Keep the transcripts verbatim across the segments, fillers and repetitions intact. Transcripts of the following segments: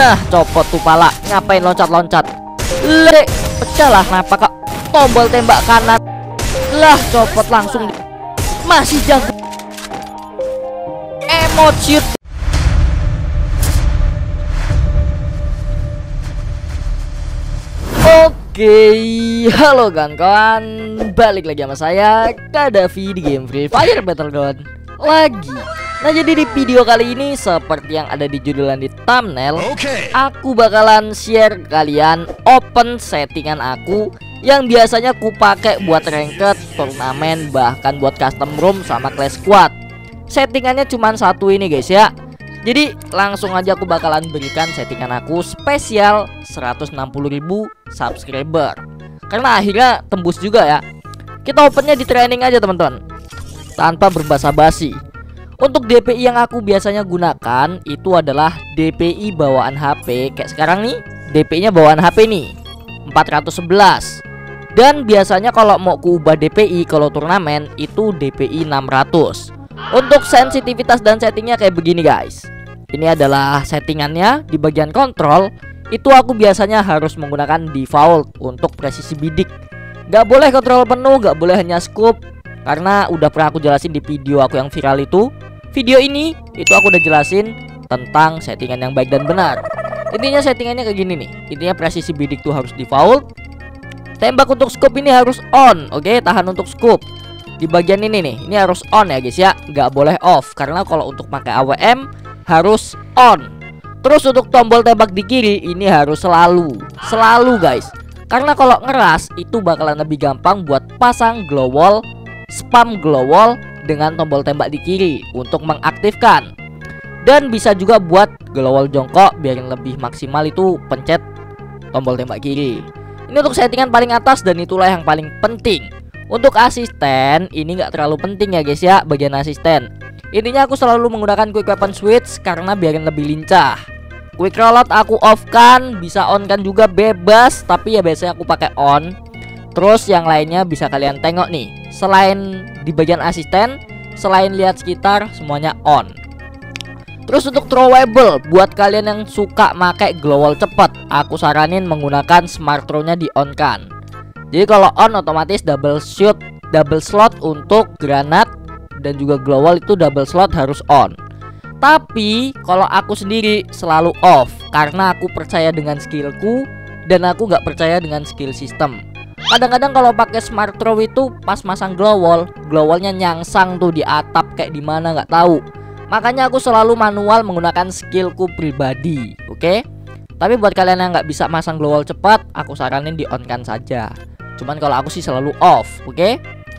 Nah, copot tuh pala. Ngapain loncat-loncat? Lek, pecah lah. Kenapa kok tombol tembak kanan? Lah, copot langsung. Masih jago. Emot. Oke, halo kawan-kawan, balik lagi sama saya Kadafi di game Free Fire Battleground lagi. Nah, jadi di video kali ini seperti yang ada di judul dan di thumbnail, okay, aku bakalan share ke kalian open settingan aku yang biasanya ku pakai buat ranked, turnamen, bahkan buat custom room sama clash squad. Settingannya cuma satu ini guys ya. Jadi langsung aja aku bakalan berikan settingan aku spesial seratus enam puluh ribu subscriber. Karena akhirnya tembus juga ya. Kita opennya di training aja teman-teman, tanpa berbasa-basi. Untuk D P I yang aku biasanya gunakan itu adalah D P I bawaan H P. Kayak sekarang nih, D P I nya bawaan H P nih empat ratus sebelas. Dan biasanya kalau mau ku ubah D P I kalau turnamen itu D P I enam ratus. Untuk sensitivitas dan settingnya kayak begini guys. Ini adalah settingannya. Di bagian kontrol itu aku biasanya harus menggunakan default untuk presisi bidik. Gak boleh kontrol penuh, gak boleh hanya scope. Karena udah pernah aku jelasin di video aku yang viral itu. Video ini itu aku udah jelasin tentang settingan yang baik dan benar. Intinya settingannya kayak gini nih. Intinya presisi bidik tuh harus default. Tembak untuk scope ini harus on. Oke, tahan untuk scope. Di bagian ini nih, ini harus on ya guys ya, nggak boleh off. Karena kalau untuk pakai A W M harus on. Terus untuk tombol tembak di kiri ini harus selalu, selalu guys. Karena kalau ngeras itu bakalan lebih gampang buat pasang glow wall, spam glow wall dengan tombol tembak di kiri untuk mengaktifkan. Dan bisa juga buat glow wall jongkok biar yang lebih maksimal itu pencet tombol tembak kiri. Ini untuk settingan paling atas dan itulah yang paling penting. Untuk asisten ini nggak terlalu penting ya guys ya, bagian asisten. Intinya aku selalu menggunakan quick weapon switch karena biarin lebih lincah. Quick reload aku off kan, bisa on kan juga bebas, tapi ya biasanya aku pakai on. Terus yang lainnya bisa kalian tengok nih. Selain di bagian asisten, selain lihat sekitar semuanya on. Terus untuk throwable buat kalian yang suka pakai glow wall cepet, aku saranin menggunakan smart throw-nya di on kan. Jadi kalau on otomatis double shoot, double slot untuk granat dan juga glow wall itu double slot harus on. Tapi kalau aku sendiri selalu off karena aku percaya dengan skillku dan aku nggak percaya dengan skill system. Kadang-kadang kalau pakai smart throw itu pas masang glow wall, glow wallnya nyangsang tuh di atap kayak di mana nggak tahu. Makanya aku selalu manual menggunakan skillku pribadi, oke? Okay? Tapi buat kalian yang nggak bisa masang glow wall cepat, aku saranin di on kan saja. Cuman kalau aku sih selalu off, oke? Okay?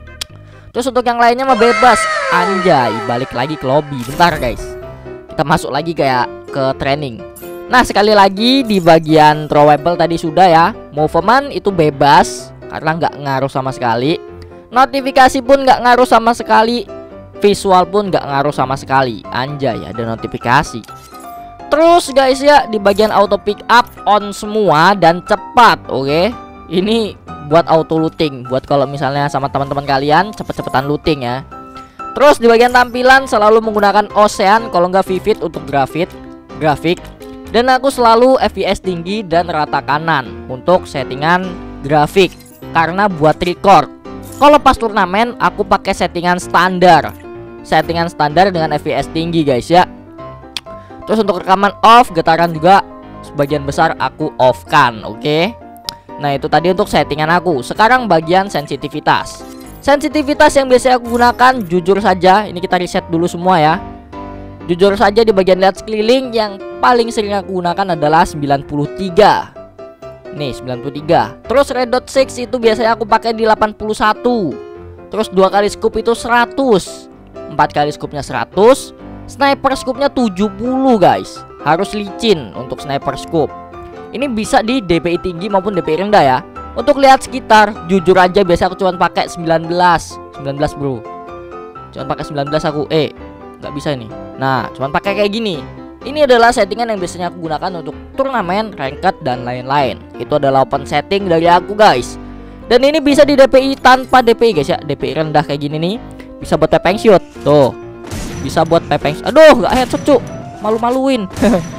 Terus untuk yang lainnya mah bebas. Anjay, balik lagi ke lobby. Bentar guys, kita masuk lagi kayak ke training. Nah sekali lagi di bagian throwable tadi sudah ya. Movement itu bebas karena nggak ngaruh sama sekali. Notifikasi pun nggak ngaruh sama sekali. Visual pun nggak ngaruh sama sekali. Anjay, ada notifikasi. Terus guys ya, di bagian auto pick up on semua dan cepat, oke? Okay? Ini buat auto looting, buat kalau misalnya sama teman-teman kalian cepet-cepetan looting ya. Terus di bagian tampilan selalu menggunakan Ocean, kalau nggak Vivid untuk grafik, grafik. Dan aku selalu F P S tinggi dan rata kanan untuk settingan grafik. Karena buat record, kalau pas turnamen aku pakai settingan standar, settingan standar dengan F P S tinggi guys ya. Terus untuk rekaman off, getaran juga sebagian besar aku off kan, oke? Okay? Nah itu tadi untuk settingan aku. Sekarang bagian sensitivitas. Sensitivitas yang biasa aku gunakan, jujur saja, ini kita reset dulu semua ya. Jujur saja di bagian lihat sekeliling yang paling sering aku gunakan adalah sembilan puluh tiga. Nih sembilan puluh tiga. Terus red dot enam itu biasanya aku pakai di delapan puluh satu. Terus dua kali scope itu seratus. Empat kali scope-nya seratus. Sniper scope-nya tujuh puluh guys. Harus licin untuk sniper scope. Ini bisa di D P I tinggi maupun D P I rendah ya. Untuk lihat sekitar, jujur aja biasa aku cuma pakai sembilan belas. sembilan belas bro. Cuma pakai sembilan belas aku. Eh, nggak bisa ini. Nah, cuma pakai kayak gini. Ini adalah settingan yang biasanya aku gunakan untuk turnamen, ranked dan lain-lain. Itu adalah open setting dari aku guys. Dan ini bisa di D P I tanpa D P I guys ya. D P I rendah kayak gini nih. Bisa buat pepeng shoot. Tuh. Bisa buat pepeng. Aduh, gak headshot cuk. Malu-maluin.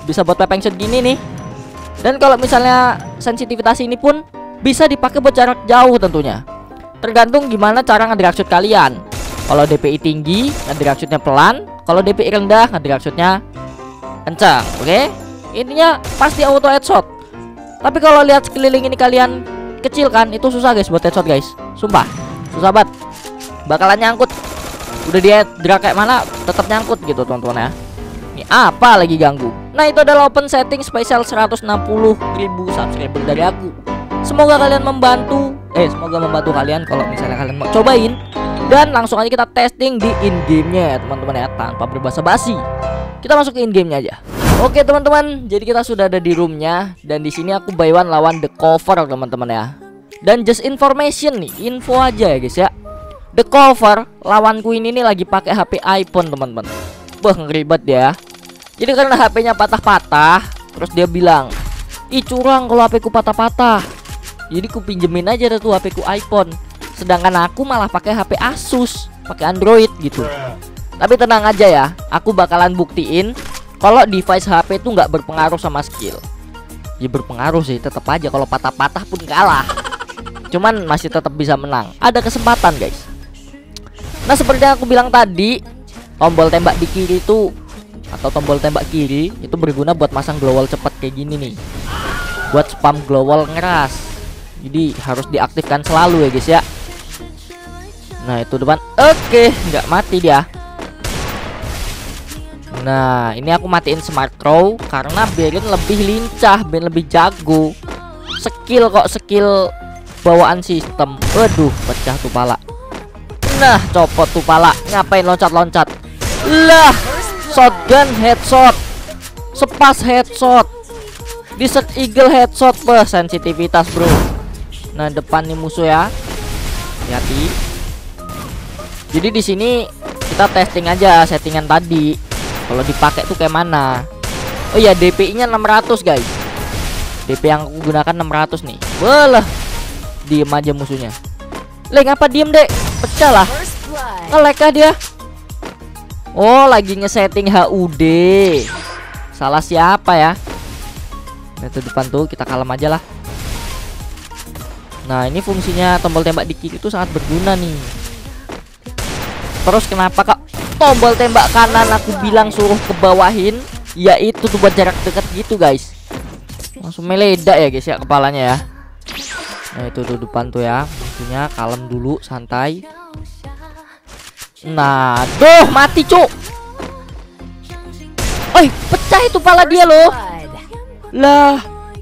bisa buat pepeng shot gini nih. Dan kalau misalnya sensitivitas ini pun bisa dipakai buat jarak jauh tentunya. Tergantung gimana cara ngedrag shot kalian. Kalau D P I tinggi, ngedrag shotnya pelan. Kalau D P I rendah, ngedrag shotnya kencang. Oke, intinya pasti auto headshot. Tapi kalau lihat sekeliling ini kalian kecil kan, itu susah guys buat headshot guys. Sumpah, susah banget. Bakalan nyangkut. Udah dia drag kayak mana, tetap nyangkut gitu teman-teman ya. Ini apa lagi ganggu? Nah, itu adalah open setting spesial seratus enam puluh ribu subscriber dari aku. Semoga kalian membantu. Eh, semoga membantu kalian kalau misalnya kalian mau cobain. Dan langsung aja kita testing di in game-nya ya teman-teman ya, tanpa berbasa-basi. Kita masuk ke in game-nya aja. Oke teman-teman, jadi kita sudah ada di roomnya. Dan di sini aku buy one lawan The Cover teman-teman ya. Dan just information nih, info aja ya guys ya. The Cover lawanku ini nih lagi pakai H P iPhone teman-teman. Wah, ngeribet dia. Jadi karena H P-nya patah-patah, terus dia bilang, "Ih curang kalau H P ku patah-patah." Jadi ku pinjemin aja tuh H P ku iPhone. Sedangkan aku malah pakai H P Asus, pakai Android gitu. Tapi tenang aja ya, aku bakalan buktiin kalau device H P itu nggak berpengaruh sama skill. Ya berpengaruh sih, tetap aja kalau patah-patah pun kalah. Cuman masih tetap bisa menang. Ada kesempatan guys. Nah seperti yang aku bilang tadi, tombol tembak di kiri itu atau tombol tembak kiri itu berguna buat masang glow wall cepat kayak gini nih. Buat spam glow wall ngeras. Jadi harus diaktifkan selalu ya guys ya. Nah itu depan. Oke, nggak mati dia. Nah ini aku matiin smart throw karena biarin lebih lincah, biar lebih jago. Skill kok, skill bawaan sistem. Waduh, pecah tuh pala. Nah copot tuh pala. Ngapain loncat-loncat? Lah, shotgun headshot, sepas headshot, desert eagle headshot. Bah, sensitivitas bro. Nah depan nih musuh ya, hati-hati. Jadi di sini kita testing aja settingan tadi. Kalau dipakai tuh kayak mana? Oh ya, D P I-nya enam ratus guys. D P I yang aku gunakan enam ratus nih. Walah, diem aja musuhnya. Le ngapa diem dek? Pecah lah. Nge-lag kah dia? Oh lagi ngesetting H U D. Salah siapa ya? Nah itu depan tuh, kita kalem aja lah. Nah ini fungsinya tombol tembak di kiri itu sangat berguna nih. Terus kenapa kak tombol tembak kanan aku bilang suruh ke bawahin? Yaitu tuh buat jarak dekat gitu guys. Langsung meledak ya guys ya kepalanya ya. Nah itu tuh depan tuh ya. Maksudnya kalem dulu, santai. Nah duh mati cuk. Oi pecah itu pala dia loh. Lah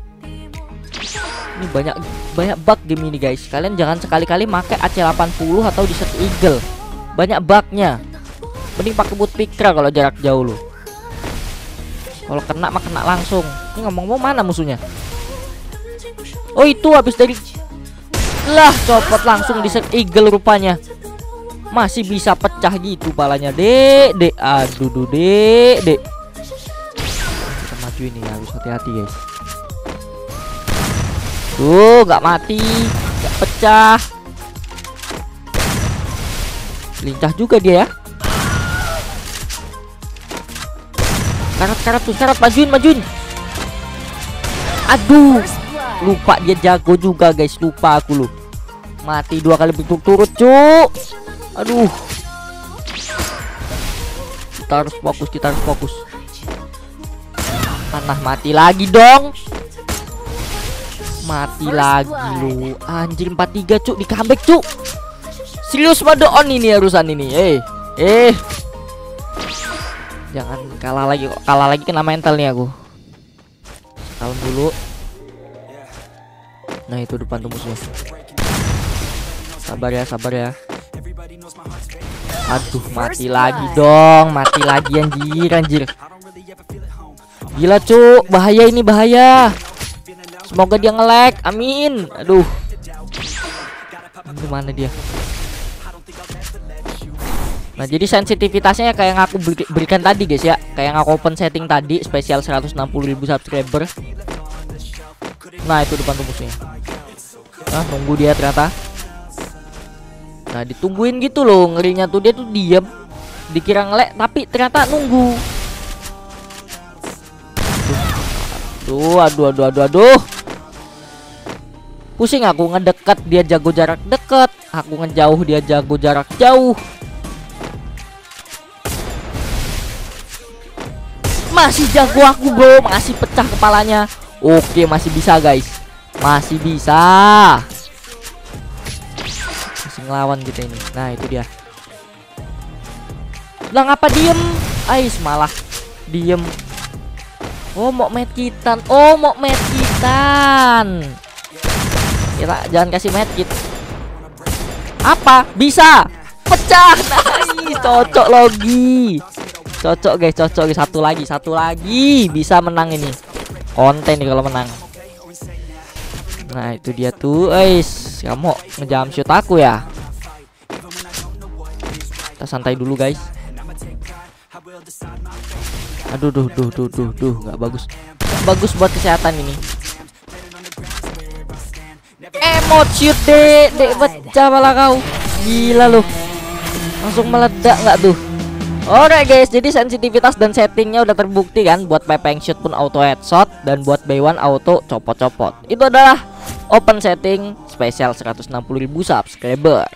ini banyak banyak bug game ini guys. Kalian jangan sekali-kali pakai A C delapan puluh atau Desert Eagle. Banyak bugnya. Mending pakai boot pikra kalau jarak jauh loh. Kalau kena mah kena langsung. Ini ngomong-ngomong mana musuhnya? Oh itu habis dari. Lah copot langsung Desert Eagle rupanya. Masih bisa pecah gitu palanya. Dek, dek, aduh, duh, dek, dek. Kita maju ini harus hati-hati guys. Tuh, nggak mati, nggak pecah. Lincah juga dia ya. Karat-karat tuh, karat majuin, majuin. Aduh, lupa dia jago juga guys, lupa aku loh. Mati dua kali berturut-turut, cuk. Aduh. Kita harus fokus, kita harus fokus. Tanah mati lagi dong. Mati lagi lu. Anjir empat tiga cuk, di comeback cuk. Serius mode on ini harusan ini. Eh, eh. Jangan kalah lagi kok. Kalah lagi kena mental nih aku. Kalem dulu. Nah, itu depan tuh musuhnya. Sabar ya, sabar ya. Aduh, mati lagi dong. Mati lagi anjir, anjir. Gila cuk, bahaya ini, bahaya. Semoga dia nge-lag, amin. Aduh. Gimana dia? Nah jadi sensitivitasnya kayak yang aku berikan tadi guys ya. Kayak yang aku open setting tadi, spesial seratus enam puluh ribu subscriber. Nah itu depan tuh musuhnya. Nah nunggu dia ternyata. Nah ditungguin gitu loh. Ngerinya tuh dia tuh diam. Dikira nge-lag tapi ternyata nunggu. Tuh, Duh, aduh, aduh, aduh, aduh. Pusing aku ngedekat, dia jago jarak dekat. Aku ngejauh, dia jago jarak jauh. Masih jago aku bro, masih pecah kepalanya. Oke, masih bisa guys. Masih bisa. Masih ngelawan kita ini. Nah itu dia. Lah ngapa diem? Ais malah diem. Oh mau medkitan. Oh mau medkitan. Kita jangan kasih medkit. Apa? Bisa. Pecah. Nice. Cocok logi. Cocok guys, cocok guys. Satu lagi, satu lagi. Bisa menang ini. Konten nih kalau menang. Nah itu dia tuh. Ais, kamu ngejam shoot aku ya. Kita santai dulu guys. Aduh, duh, duh, duh, duh, duh, nggak bagus. Nggak bagus buat kesehatan ini. Emot shoot dek, dek pecah malah kau. Gila loh. Langsung meledak nggak tuh? Oke guys, jadi sensitivitas dan settingnya udah terbukti kan. Buat pepeng shoot pun auto headshot, dan buat buy one auto copot-copot. Itu adalah open setting spesial seratus enam puluh ribu subscriber.